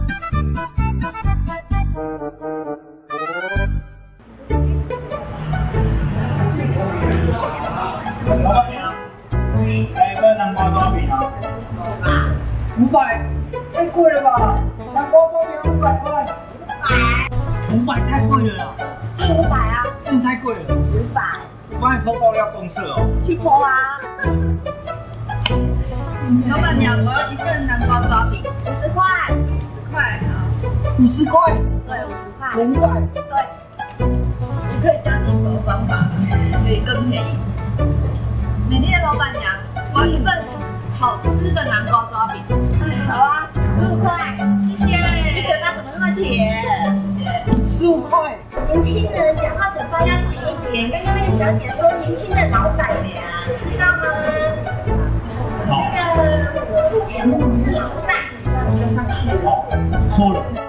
老板娘，来一份南瓜抓饼啊！500，太贵了吧？南瓜抓饼500块。500太贵了啦。 500啊， 真的太贵了。 500。 我帮你偷爆料公社哦。 去剖啊！ 老板娘，我要一份南瓜抓饼 50块。 ，10块啊。 50块。 对，50块。 500。 对。 我可以教你什么方法可以更便宜？美丽的老板娘，我要一份好吃的南瓜抓饼。 好啊，15块。 谢谢。 你嘴巴怎么那么甜 15块。 年轻人讲话嘴巴要甜一点。刚刚那个小姐说年轻的老板娘，知道吗？那个付钱的不是老大。 好，错了。